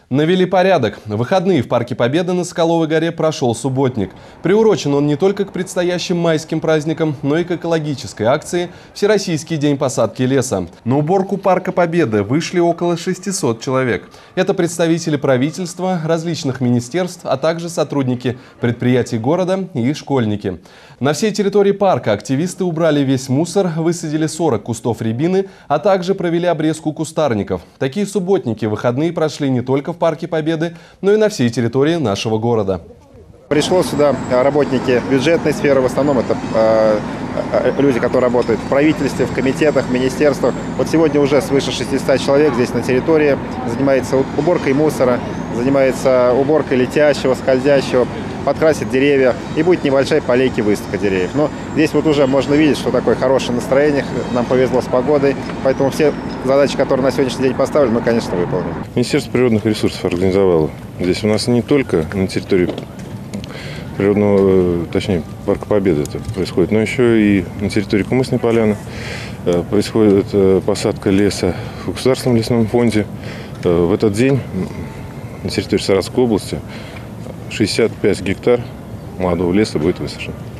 Навели порядок. В выходные в Парке Победы на Соколовой горе прошел субботник. Приурочен он не только к предстоящим майским праздникам, но и к экологической акции «Всероссийский день посадки леса». На уборку Парка Победы вышли около 600 человек. Это представители правительства, различных министерств, а также сотрудники предприятий города и школьники. На всей территории парка активисты убрали весь мусор, высадили 40 кустов рябины, а также провели обрезку кустарников. Такие субботники в выходные прошли не только в Парке Победы, но и на всей территории нашего города. Пришло сюда работники бюджетной сферы, в основном это люди, которые работают в правительстве, в комитетах, в министерствах. Вот сегодня уже свыше 600 человек здесь на территории занимается уборкой мусора, занимается уборкой летящего, скользящего, подкрасит деревья, и будет небольшая по лейке выставка деревьев. Но здесь вот уже можно видеть, что такое хорошее настроение, нам повезло с погодой, поэтому все задачи, которые на сегодняшний день поставили, мы, конечно, выполним. Министерство природных ресурсов организовало. Здесь у нас не только на территории природного, точнее, Парка Победы это происходит, но еще и на территории Кумысной поляны происходит посадка леса в Государственном лесном фонде. В этот день на территории Саратовской области 65 гектар молодого леса будет высажено.